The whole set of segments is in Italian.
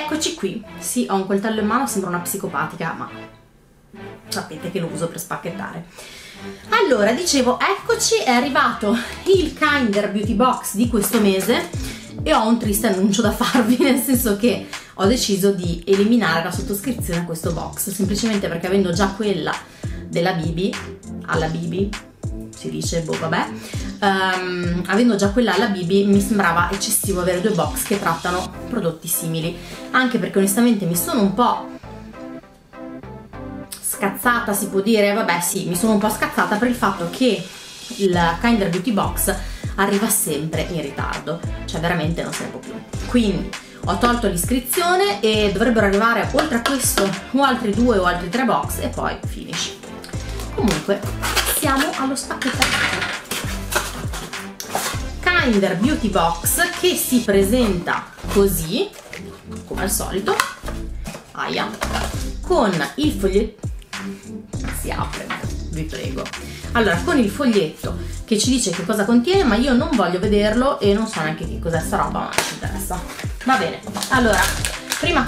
Eccoci qui. Sì, ho un coltello in mano, sembra una psicopatica, ma sapete che lo uso per spacchettare. Allora, dicevo, eccoci, è arrivato il Kinder Beauty Box di questo mese e ho un triste annuncio da farvi, nel senso che ho deciso di eliminare la sottoscrizione a questo box, semplicemente perché avendo già quella della Bibi, alla Bibi, si dice, boh vabbè, avendo già quella alla Bibi mi sembrava eccessivo avere due box che trattano prodotti simili, anche perché onestamente mi sono un po' scazzata, si può dire, vabbè sì, mi sono un po' scazzata per il fatto che il Kinder Beauty Box arriva sempre in ritardo, cioè veramente non se ne può più. Quindi ho tolto l'iscrizione e dovrebbero arrivare oltre a questo o altri 2 o altri 3 box e poi finish. Comunque siamo allo spacchettamento. Kinder Beauty Box che si presenta così, come al solito, aia, con il foglietto, si apre, vi prego. Allora, con il foglietto che ci dice che cosa contiene, ma io non voglio vederlo e non so neanche che cos'è sta roba, ma non ci interessa. Va bene, allora, prima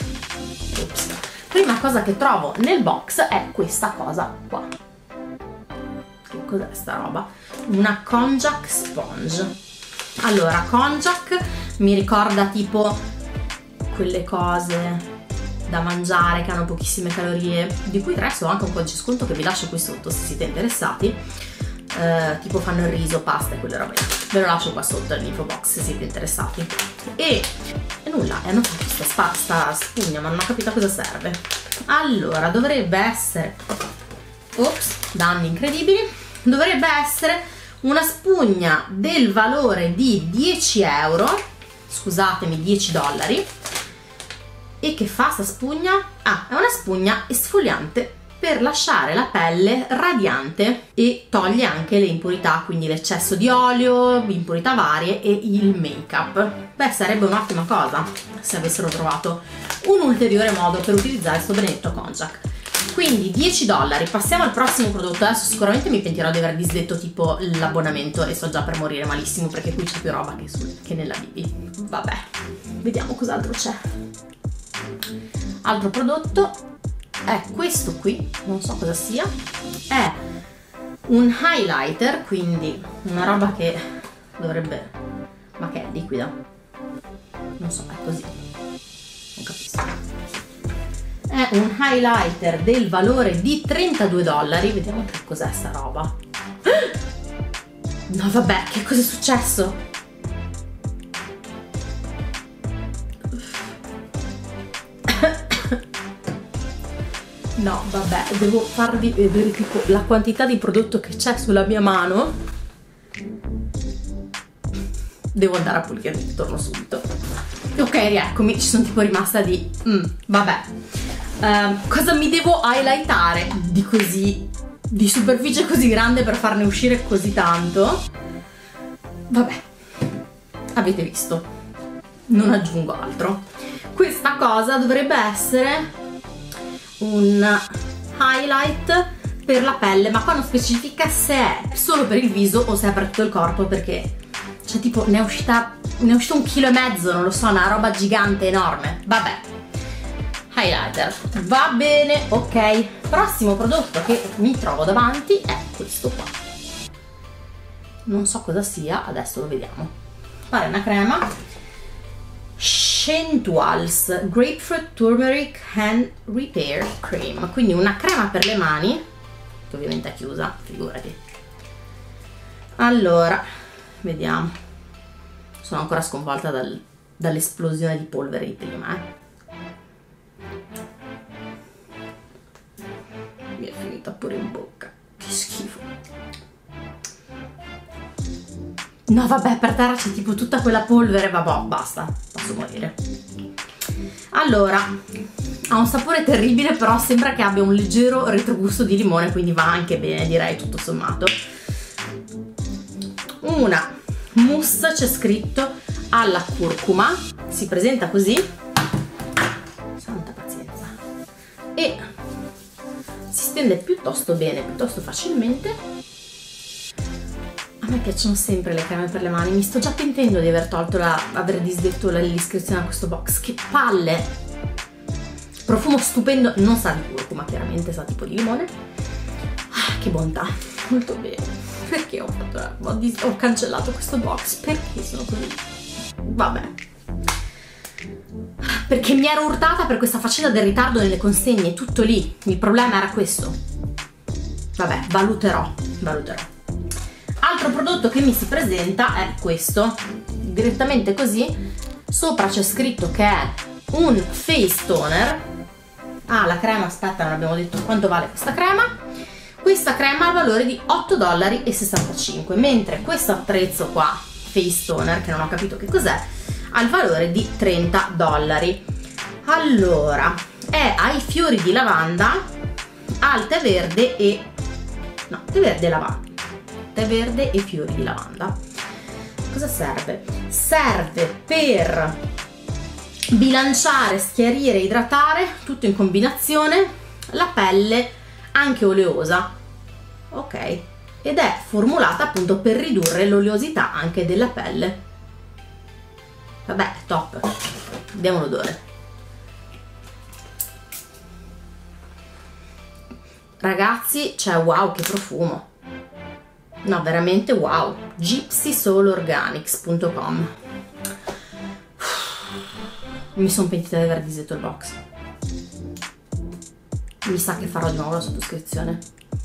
cosa che trovo nel box è questa cosa qua. Che cos'è sta roba? Una konjac sponge. Allora, konjac mi ricorda tipo quelle cose da mangiare che hanno pochissime calorie, di cui adesso ho anche un po' di sconto che vi lascio qui sotto se siete interessati, tipo fanno il riso, pasta e quelle robe, ve lo lascio qua sotto nell'info box se siete interessati. E nulla, hanno fatto sta spugna, ma non ho capito a cosa serve. Allora, dovrebbe essere, ops, danni incredibili, dovrebbe essere una spugna del valore di 10 euro, scusatemi, 10 dollari. E che fa sta spugna? Ah, è una spugna esfoliante per lasciare la pelle radiante e toglie anche le impurità, quindi l'eccesso di olio, impurità varie e il make up. Beh, sarebbe un'ottima cosa se avessero trovato un ulteriore modo per utilizzare questo benedetto konjac. Quindi 10 dollari. Passiamo al prossimo prodotto. Adesso sicuramente mi pentirò di aver disdetto tipo l'abbonamento e sto già per morire malissimo perché qui c'è più roba che nella Bibi. Vabbè, vediamo cos'altro c'è. Altro prodotto è questo qui, non so cosa sia, è un highlighter, quindi una roba che dovrebbe, ma che è liquida, non so, è così, non capisco. È un highlighter del valore di 32 dollari, vediamo che cos'è sta roba. No vabbè, che cosa è successo? No, vabbè, devo farvi vedere tipo la quantità di prodotto che c'è sulla mia mano. Devo andare a pulire, torno subito. Ok, rieccomi, ci sono tipo rimasta di... vabbè. Cosa mi devo highlightare di superficie così grande per farne uscire così tanto? Vabbè, avete visto. Non aggiungo altro. Questa cosa dovrebbe essere un highlight per la pelle, ma qua non specifica se è solo per il viso o se è per tutto il corpo, perché cioè tipo ne è uscito 1,5 kg, non lo so, una roba gigante, enorme. Vabbè, highlighter, va bene, ok. Prossimo prodotto che mi trovo davanti è questo qua, non so cosa sia, adesso lo vediamo. Pare una crema Shentuals Grapefruit Turmeric Hand Repair Cream, quindi una crema per le mani che ovviamente è chiusa, figurati. Allora, vediamo, sono ancora sconvolta dall'esplosione di polvere di prima, mi è finita pure in bocca, che schifo. No vabbè, per terra c'è tipo tutta quella polvere, vabbè, basta, posso morire. Allora, ha un sapore terribile, però sembra che abbia un leggero retrogusto di limone, quindi va anche bene, direi, tutto sommato. Una mousse, c'è scritto, alla curcuma, si presenta così, santa pazienza, e si stende piuttosto bene, piuttosto facilmente. A me piacciono sempre le creme per le mani, mi sto già pentendo di aver tolto aver disdetto l'iscrizione a questo box, che palle! Profumo stupendo, non sa di curcuma, chiaramente sa tipo di limone. Ah, che bontà, molto bene. Perché ho cancellato questo box? Perché sono così? Vabbè. Perché mi ero urtata per questa faccenda del ritardo nelle consegne, tutto lì. Il problema era questo. Vabbè, valuterò. Altro prodotto che mi si presenta è questo. Direttamente così. Sopra c'è scritto che è un face toner. Ah, la crema, aspetta, non abbiamo detto quanto vale questa crema. Questa crema ha il valore di $8,65, mentre questo attrezzo qua, face toner, che non ho capito che cos'è, ha il valore di $30. Allora, è ai fiori di lavanda, al tè verde e... no, tè verde e lavanda. Tè verde e fiori di lavanda. Cosa serve? Serve per bilanciare, schiarire, idratare, tutto in combinazione, la pelle anche oleosa, ok? Ed è formulata appunto per ridurre l'oleosità anche della pelle. Vabbè, top. Vediamo l'odore. Ragazzi, cioè wow, che profumo. No, veramente wow. gypsysoulorganics.com. Mi sono pentita di aver disdetto il box. Mi sa che farò di nuovo la sottoscrizione.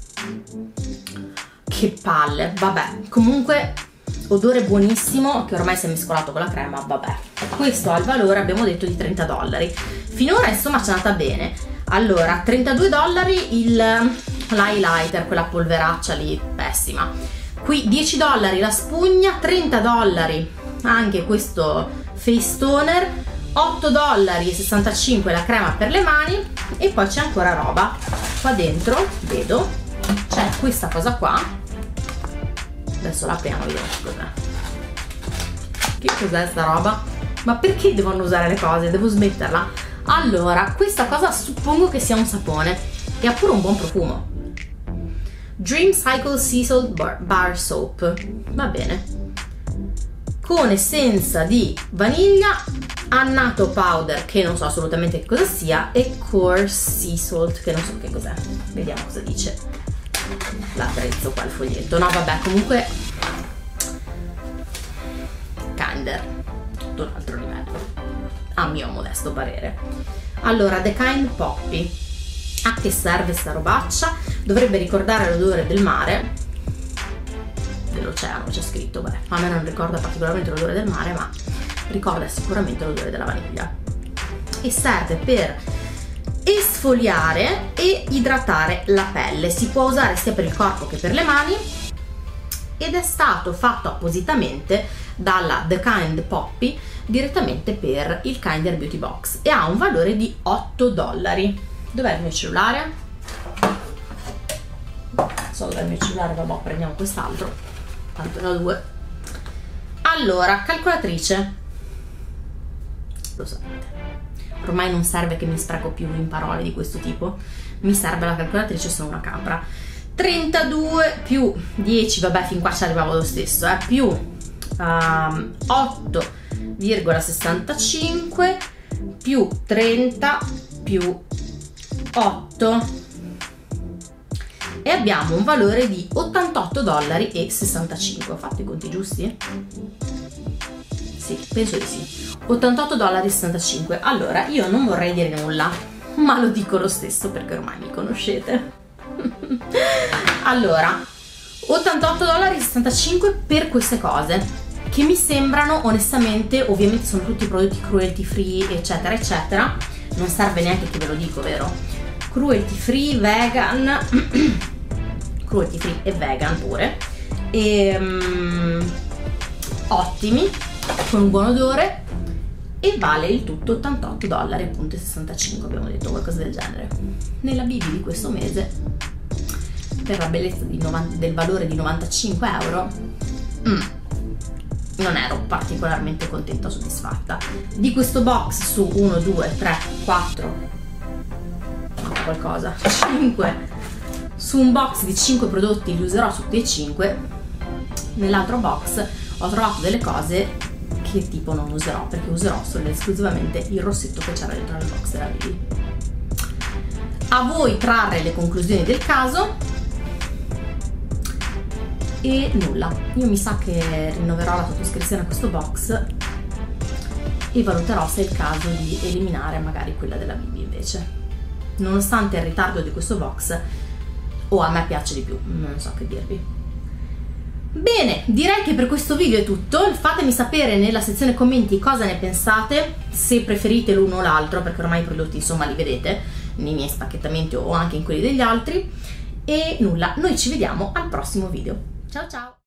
Che palle. Vabbè, comunque odore buonissimo, che ormai si è mescolato con la crema. Vabbè, questo ha il valore, abbiamo detto, di $30. Finora insomma ci è andata bene. Allora, $32 l'highlighter, quella polveraccia lì, pessima. Qui $10 la spugna, $30 anche questo face toner, $8,65 la crema per le mani, e poi c'è ancora roba. Qua dentro vedo c'è questa cosa qua. Adesso la apriamo, vediamo che cos'è. Che cos'è sta roba? Ma perché devono usare le cose? Devo smetterla. Allora, questa cosa suppongo che sia un sapone e ha pure un buon profumo. Dream Cycle Sea Salt Bar Soap. Va bene. Con essenza di vaniglia, annato powder, che non so assolutamente che cosa sia, e coarse sea salt, che non so che cos'è. Vediamo cosa dice l'attrezzo qua, il foglietto. No, vabbè, comunque Kinder, tutto un altro livello, a mio modesto parere. Allora, The Kind Poppy. A che serve sta robaccia? Dovrebbe ricordare l'odore del mare, dell'oceano, c'è scritto. Beh, a me non ricorda particolarmente l'odore del mare, ma ricorda sicuramente l'odore della vaniglia. E serve per esfoliare e idratare la pelle. Si può usare sia per il corpo che per le mani, ed è stato fatto appositamente dalla The Kind Poppy direttamente per il Kinder Beauty Box, e ha un valore di $8. Dov'è il mio cellulare? Non so dov'è il mio cellulare, vabbè, prendiamo quest'altro, tanto ne ho due. Allora, calcolatrice, lo sapete, ormai non serve che mi spreco più in parole di questo tipo, mi serve la calcolatrice, sono una capra. 32 più 10, vabbè, fin qua ci arrivavo lo stesso, più 8,65 più 30 più 8, e abbiamo un valore di $88,65. Ho fatto i conti giusti? Sì, penso di sì. $88,65. Allora, io non vorrei dire nulla, ma lo dico lo stesso perché ormai mi conoscete. Allora, $88,65 per queste cose, che mi sembrano onestamente, ovviamente sono tutti prodotti cruelty free eccetera eccetera, non serve neanche che ve lo dico, vero? Cruelty free, vegan, cruelty free e vegan pure, e ottimi, con un buon odore, e vale il tutto $88,65, abbiamo detto qualcosa del genere. Nella Bibi di questo mese, per la bellezza del valore di €95, non ero particolarmente contenta o soddisfatta. Di questo box, su 1, 2, 3, 4, manca qualcosa, 5, su un box di 5 prodotti li userò tutti e 5, nell'altro box ho trovato delle cose che tipo non userò, perché userò solo ed esclusivamente il rossetto che c'era dentro nel box della Bibi. A voi trarre le conclusioni del caso. E nulla, io mi sa che rinnoverò la sottoscrizione a questo box e valuterò se è il caso di eliminare magari quella della Bibi invece. Nonostante il ritardo di questo box, a me piace di più, non so che dirvi. Bene, direi che per questo video è tutto. Fatemi sapere nella sezione commenti cosa ne pensate, se preferite l'uno o l'altro, perché ormai i prodotti insomma li vedete nei miei spacchettamenti o anche in quelli degli altri. E nulla, noi ci vediamo al prossimo video. Ciao ciao!